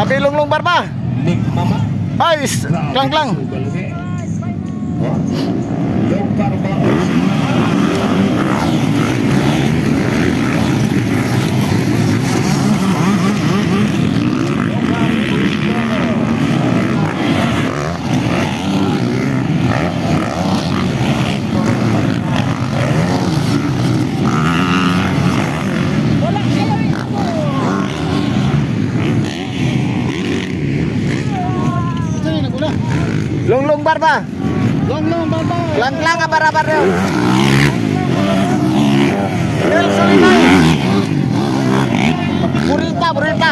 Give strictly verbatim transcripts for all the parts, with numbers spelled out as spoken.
Okay, lunglong barba. Nik mama. Ay, klang klang. Long barba. Lunglong barba. Long-long barba. Klang-klang abar-abar yun. Del Solinay. Burita, burita.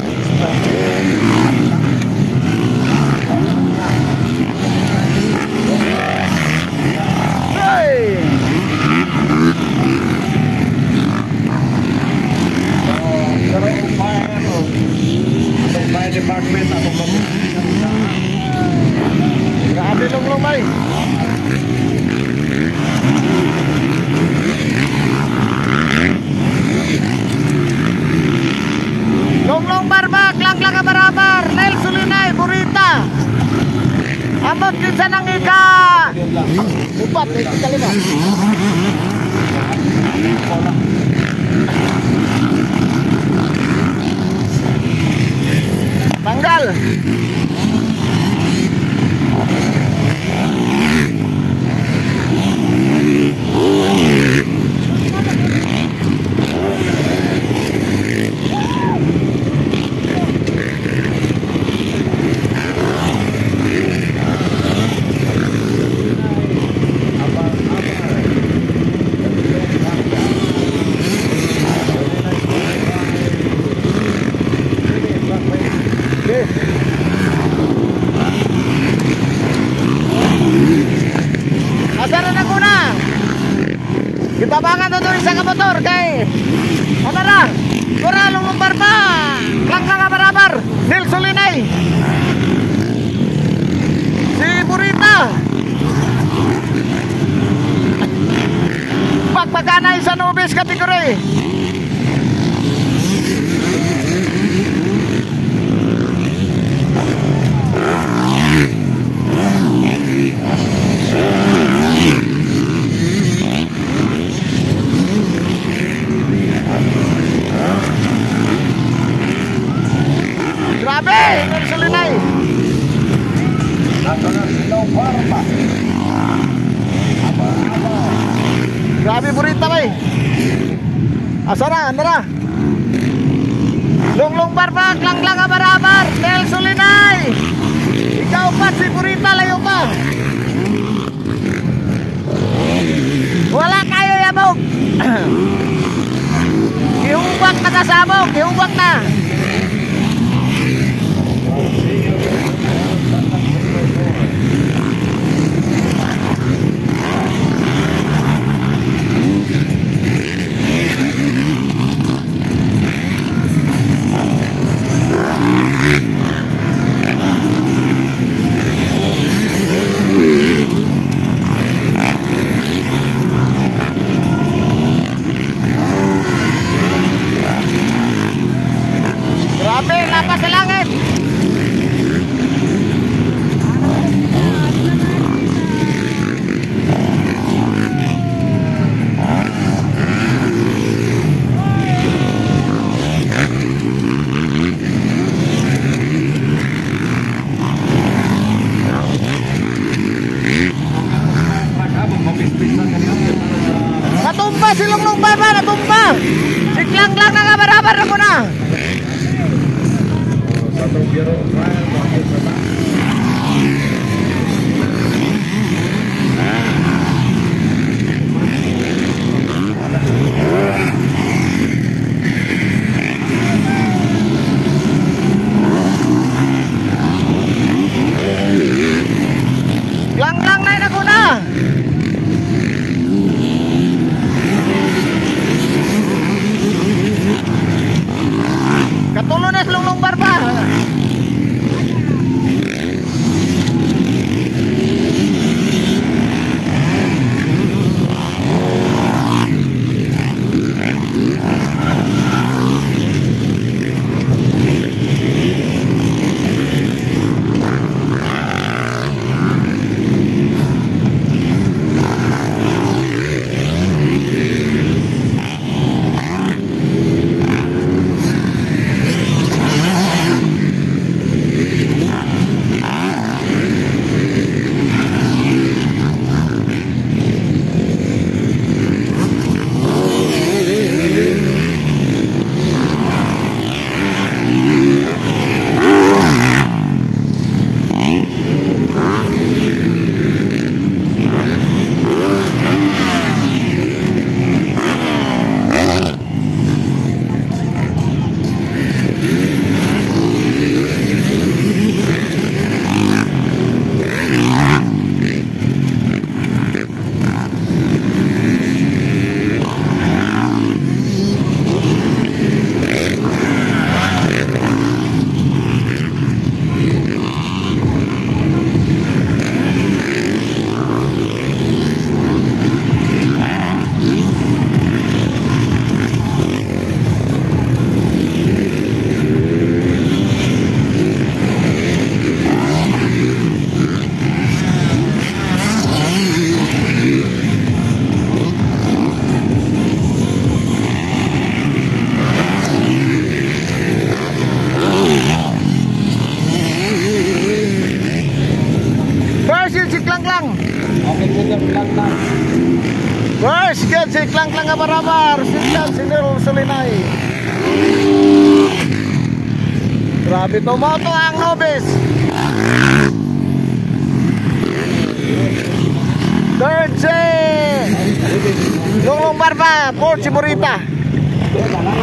Hey. Fire department ako Grabe lunglong bay. Lunglong barba, klang-klang abar-abar. Del Solinay, burita. Amot kinsa nang ika. Upat, ika lima. Tanggal. Asaran ako na. Kita bangan to isa ka motor kay. Ano na? Kura lunglong barba. Klang-klang abar-abar. Del Solinay. Si Burita. Pagpaganay sa Nubis kategory. Grabe, Del Solinay. Long barba. Grabe Burita bay. Asara, andara. Lunglong barba, klang-klang abar-abar. Del Solinay. Ikaw pa si Burita, layo pa. Wala kayo yabog. Ihubak na kasabog, ihubak na. Grabe, lapas sa langit. Natumba si lunglong barba, natumba. Si klang-klang na kabar-abar ako na. Satu biro fire pakai sama. Klang-klang na yun ako na. Katulo na lunglong barba. Klang Klang nga barabar, sindan sinil sulinay. Grabe tumoto ang nobis. Third C Lunglong Barba, Port Simorita.